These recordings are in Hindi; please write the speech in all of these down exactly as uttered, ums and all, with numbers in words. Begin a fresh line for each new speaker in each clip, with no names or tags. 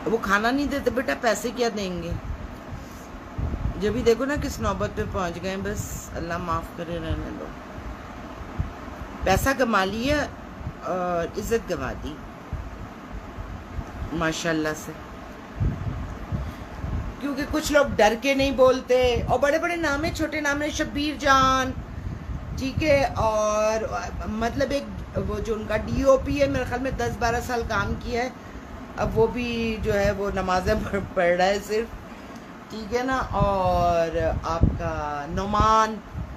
वो खाना नहीं देते बेटा, पैसे क्या देंगे? जब भी देखो ना किस नौबत पे पहुंच गए, बस अल्लाह माफ करे, रहने दो। पैसा कमा लिया और इज्जत गवा दी माशाल्लाह से, क्योंकि कुछ लोग डर के नहीं बोलते, और बड़े बड़े नाम है, छोटे नाम है, शब्बीर जान, ठीक है, और मतलब एक वो जो उनका डीओपी है, मेरे ख्याल में दस बारह साल काम किया है, अब वो भी जो है वो नमाजें पढ़ रहा है सिर्फ, ठीक है ना। और आपका नोमान,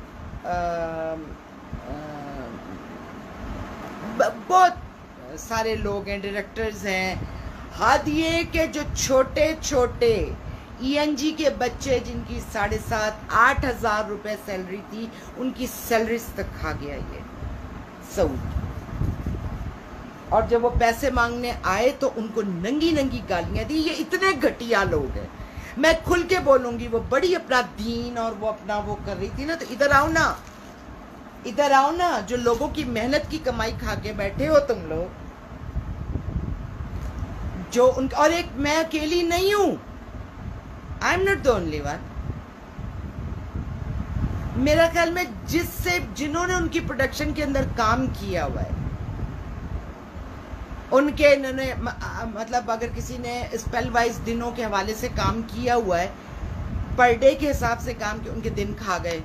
बहुत सारे लोग हैं, डायरेक्टर्स हैं। हाथ ये कि जो छोटे छोटे ईएनजी के बच्चे जिनकी साढ़े सात आठ हजार रुपए सैलरी थी, उनकी सैलरीज तक खा गया ये सऊद। और जब वो पैसे मांगने आए तो उनको नंगी नंगी गालियां दी। ये इतने घटिया लोग हैं, मैं खुल के बोलूंगी। वो बड़ी अपना दीन और वो अपना वो कर रही थी ना, तो इधर आओ ना, इधर आओ ना, जो लोगों की मेहनत की कमाई खा के बैठे हो तुम लोग, जो उनका, और एक मैं अकेली नहीं हूं, I am not the only one. मेरा ख्याल में जिससे जिन्होंने उनकी प्रोडक्शन के अंदर काम किया हुआ है, उनके इन्होंने मतलब अगर किसी ने स्पेल वाइज दिनों के हवाले से काम किया हुआ है, पर डे के हिसाब से काम किया, उनके दिन खा गए,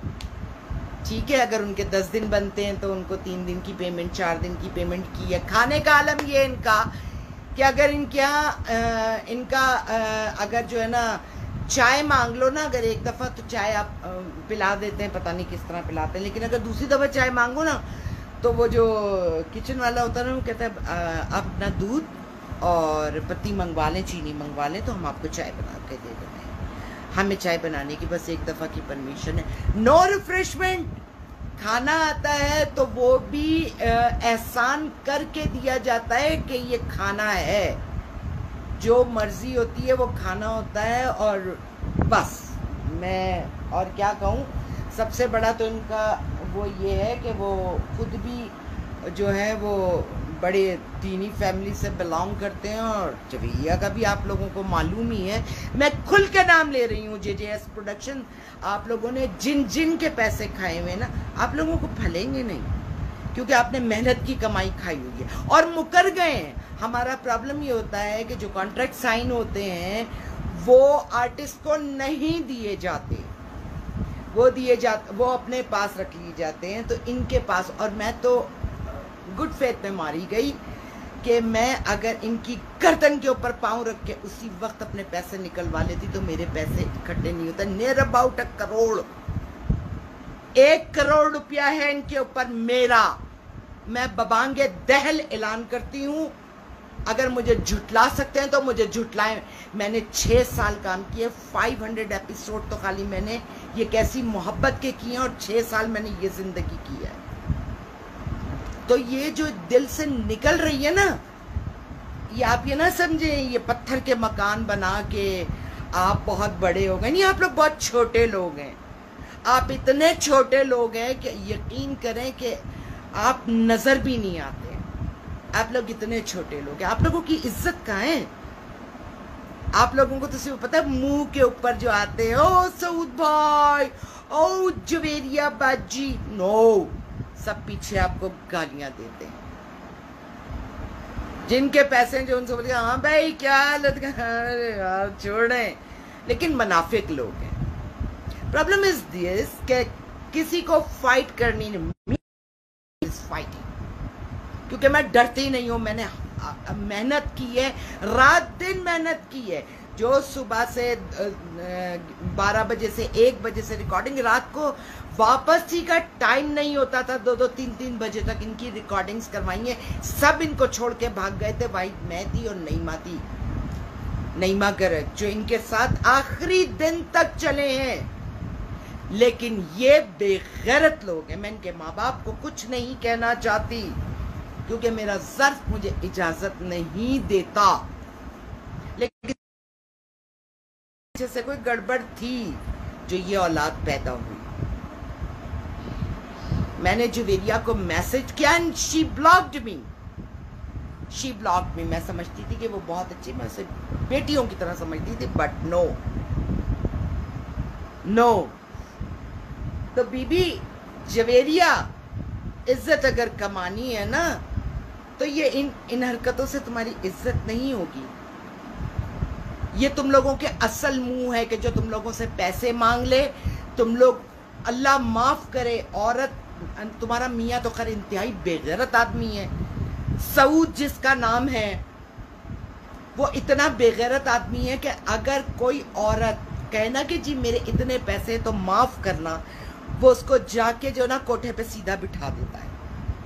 ठीक है। अगर उनके दस दिन बनते हैं तो उनको तीन दिन की पेमेंट, चार दिन की पेमेंट की है। खाने का आलम ये इनका कि अगर इनके यहाँ इनका आ, अगर जो है ना चाय मांग लो ना, अगर एक दफ़ा तो चाय आप आ, पिला देते हैं, पता नहीं किस तरह पिलाते हैं, लेकिन अगर दूसरी दफ़ा चाय मांगो ना, तो वो जो किचन वाला होता है ना, वो कहता है आप अपना दूध और पत्ती मंगवा लें, चीनी मंगवा लें, तो हम आपको चाय बना के दे देंगे। हमें चाय बनाने की बस एक दफ़ा की परमिशन है, नो रिफ्रेशमेंट। खाना आता है तो वो भी एहसान करके दिया जाता है कि ये खाना है, जो मर्जी होती है वो खाना होता है। और बस मैं और क्या कहूँ, सबसे बड़ा तो इनका वो ये है कि वो खुद भी जो है वो बड़े दीनी फैमिली से बिलोंग करते हैं, और जवेरिया का भी आप लोगों को मालूम ही है। मैं खुल के नाम ले रही हूँ, जे जे एस प्रोडक्शन, आप लोगों ने जिन जिन के पैसे खाए हुए ना, आप लोगों को फलेंगे नहीं, क्योंकि आपने मेहनत की कमाई खाई हुई है और मुकर गए हैं। हमारा प्रॉब्लम ये होता है कि जो कॉन्ट्रैक्ट साइन होते हैं वो आर्टिस्ट को नहीं दिए जाते, वो दिए जाते, वो अपने पास रख लिए जाते हैं, तो इनके पास। और मैं तो गुड फेथ में मारी गई कि मैं अगर इनकी गर्दन के ऊपर पांव रख के उसी वक्त अपने पैसे निकलवा लेती तो मेरे पैसे इकट्ठे नहीं होते। नियर अबाउट अ करोड़, एक करोड़ रुपया है इनके ऊपर मेरा। मैं बबांगे दहल ऐलान करती हूँ, अगर मुझे झुटला सकते हैं तो मुझे झुटलाएं। मैंने छह साल काम किए, फाइव हंड्रेड एपिसोड तो खाली मैंने ये कैसी मोहब्बत के किए, और छह साल मैंने ये जिंदगी की है। तो ये जो दिल से निकल रही है ना, ये आप ये ना समझे ये पत्थर के मकान बना के आप बहुत बड़े हो गए, नहीं, आप लोग बहुत छोटे लोग हैं। आप इतने छोटे लोग हैं कि यकीन करें कि आप नजर भी नहीं आते। आप लोग इतने छोटे लोग हैं, आप लोगों की इज्जत कहाँ है? आप लोगों को तो सिर्फ पता है मुंह के ऊपर जो आते हैं, ओ सऊद भाई, ओ जवेरिया बाजी, नो, सब पीछे आपको गालियां देते हैं। जिनके पैसे जो उनसे बोलते हाँ भाई क्या हालत, अरे यार छोड़ें, लेकिन मुनाफिक लोग हैं। प्रॉब्लम इज दिस कि किसी को फाइट करनी नहीं, फाइटिंग, क्योंकि मैं डरती नहीं हूं। मैंने मेहनत की है, रात दिन मेहनत की है। जो सुबह से बारह बजे से एक बजे से रिकॉर्डिंग, रात को वापस ही का टाइम नहीं होता था, दो दो तीन तीन बजे तक इनकी रिकॉर्डिंग्स करवाई है। सब इनको छोड़ के भाग गए थे, भाई मैं थी और नईमा थी, नईमा गर्ग, जो इनके साथ आखिरी दिन तक चले हैं। लेकिन ये बेगैरत लोग हैं। मैं इनके माँ बाप को कुछ नहीं कहना चाहती, क्योंकि मेरा ज़र्फ मुझे इजाजत नहीं देता, लेकिन से कोई गड़बड़ थी जो ये औलाद पैदा हुई। मैंने जुवेरिया को मैसेज किया and she blocked me, she block me, मैं समझती थी कि वो बहुत अच्छी, मैं उसे बेटियों की तरह समझती थी, बट नो नो। तो बीबी जवेरिया, इज्जत अगर कमानी है ना तो ये इन इन हरकतों से तुम्हारी इज्जत नहीं होगी। ये तुम लोगों के असल मुंह है कि जो तुम लोगों से पैसे मांग ले। तुम लोग, अल्लाह माफ करे, औरत, तुम्हारा मियाँ तो खैर इंतहाई बेगैरत आदमी है, सऊद जिसका नाम है, वो इतना बेगैरत आदमी है कि अगर कोई औरत कहना कि जी मेरे इतने पैसे तो माफ करना, वो उसको जाके जो ना कोठे पे सीधा बिठा देता है।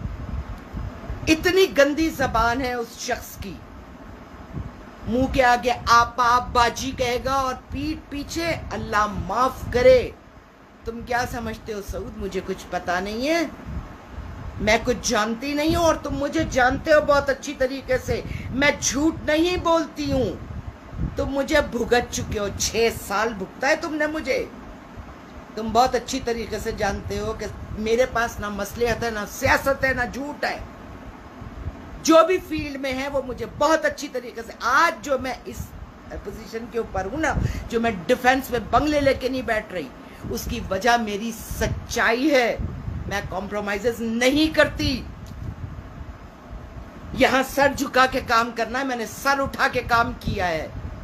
इतनी गंदी जबान है उस शख्स की, मुंह के आगे आपा आप बाजी कहेगा और पीठ पीछे अल्लाह माफ करे। तुम क्या समझते हो सऊद, मुझे कुछ पता नहीं है, मैं कुछ जानती नहीं हूं और तुम मुझे जानते हो बहुत अच्छी तरीके से, मैं झूठ नहीं बोलती हूं। तुम मुझे भुगत चुके हो, छह साल भुगता है तुमने मुझे। तुम बहुत अच्छी तरीके से जानते हो कि मेरे पास ना मसलिहत है, ना सियासत है, ना झूठ है। जो भी फील्ड में है वो मुझे बहुत अच्छी तरीके से, आज जो मैं इस पोजीशन के ऊपर हूं ना, जो मैं डिफेंस में बंगले लेके नहीं बैठ रही, उसकी वजह मेरी सच्चाई है। मैं कॉम्प्रोमाइजेस नहीं करती। यहां सर झुका के काम करना है, मैंने सर उठा के काम किया है।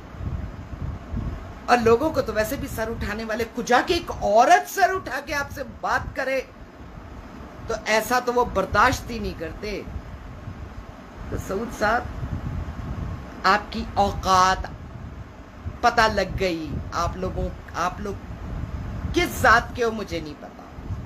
और लोगों को तो वैसे भी सर उठाने वाले, कुजा के एक औरत सर उठा के आपसे बात करे तो ऐसा तो वो बर्दाश्त ही नहीं करते। तो सऊद साहब, आपकी औकात पता लग गई। आप लोगों आप लोग किस जात के हो मुझे नहीं पता।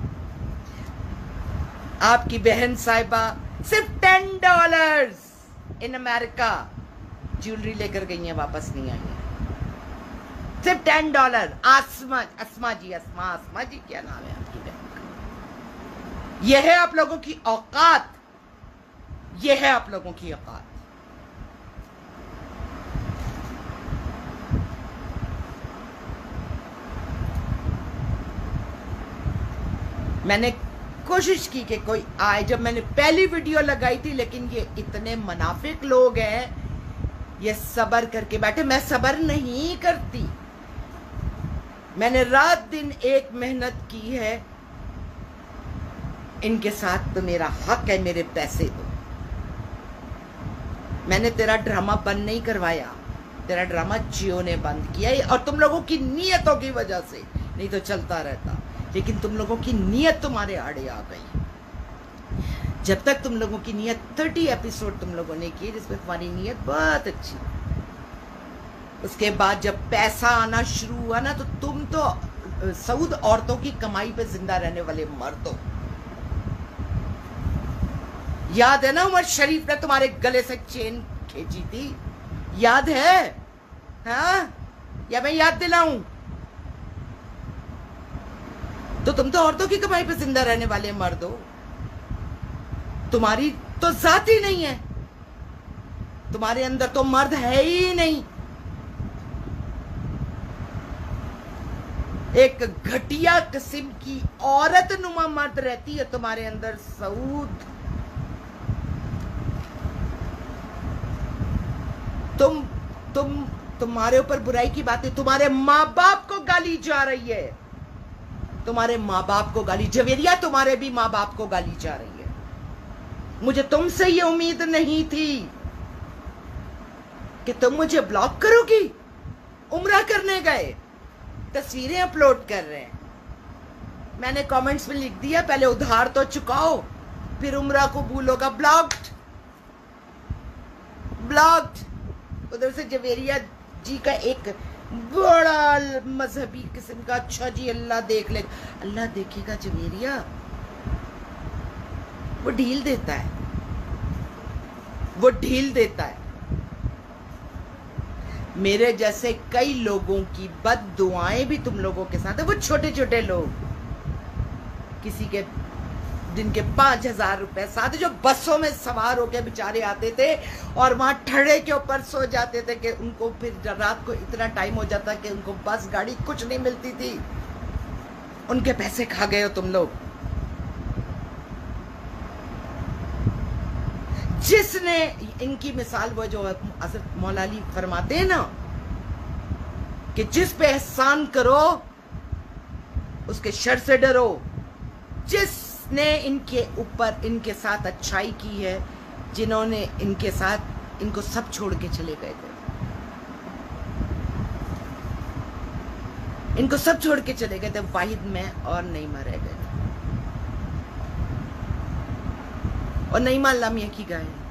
आपकी बहन साहिबा सिर्फ ten dollars in America jewellery लेकर गई हैं, वापस नहीं आई है। सिर्फ टेन डॉलर। आसमा अस्मा जी अस्मा आसमा जी क्या नाम है आपकी बहन का? यह है आप लोगों की औकात, यह है आप लोगों की औकात। मैंने कोशिश की कि कोई आए, जब मैंने पहली वीडियो लगाई थी, लेकिन ये इतने मुनाफिक लोग हैं, ये सब्र करके बैठे। मैं सब्र नहीं करती, मैंने रात दिन एक मेहनत की है। इनके साथ तो मेरा हक है, मेरे पैसे दो। मैंने तेरा ड्रामा बंद नहीं करवाया, तेरा ड्रामा जियो ने बंद किया, और तुम लोगों की नीयतों की वजह से, नहीं तो चलता रहता। लेकिन तुम लोगों की नीयत तुम्हारे आड़े आ गई। जब तक तुम लोगों की नीयत, थर्टी एपिसोड तुम लोगों ने किए जिसमें तुम्हारी नीयत बहुत अच्छी, उसके बाद जब पैसा आना शुरू हुआ ना, तो तुम तो सऊद औरतों की कमाई पे जिंदा रहने वाले मर्द हो। याद है ना उमर शरीफ ने तुम्हारे गले से चेन खींची थी, याद है? हाँ, या मैं याद दिलाऊं? तो तुम तो औरतों की कमाई पे जिंदा रहने वाले मर्द हो। तुम्हारी तो जात ही नहीं है, तुम्हारे अंदर तो मर्द है ही नहीं। एक घटिया किस्म की औरत नुमा मर्द रहती है तुम्हारे अंदर सऊद। तुम तुम तुम्हारे ऊपर बुराई की बातें, तुम्हारे माँ बाप को गाली जा रही है, तुम्हारे माँ बाप को गाली। जवेरिया, तुम्हारे भी माँ बाप को गाली जा रही है। मुझे तुमसे ये उम्मीद नहीं थी कि तुम मुझे ब्लॉक करोगी। उम्रा करने गए, तस्वीरें अपलोड कर रहे हैं, मैंने कमेंट्स में लिख दिया पहले उधार तो चुकाओ, फिर उम्रा को भूलोगा। Blocked blocked. उधर से जवेरिया जी का एक बड़ा मजहबी किस्म का, अच्छा जी अल्लाह देख ले, अल्लाह देखेगा जवेरिया, वो ढील देता है, वो ढील देता है। मेरे जैसे कई लोगों की बद दुआएं भी तुम लोगों के साथ है। वो छोटे छोटे लोग, किसी के जिनके पांच हजार रुपए साथ, जो बसों में सवार होकर बेचारे आते थे और वहां ठड़े के ऊपर सो जाते थे कि उनको फिर रात को इतना टाइम हो जाता कि उनको बस गाड़ी कुछ नहीं मिलती थी। उनके पैसे खा गए हो तुम लोग। जिसने इनकी मिसाल वो जो हज़रत मौला अली फरमाते हैं ना कि जिस पे एहसान करो उसके शर से डरो, जिसने इनके ऊपर इनके साथ अच्छाई की है, जिन्होंने इनके साथ इनको सब छोड़ के चले गए थे, इनको सब छोड़ के चले गए थे, वाहिद में और नईमा रह गए थे, और नईमा अल्लाह मियां की गाय है।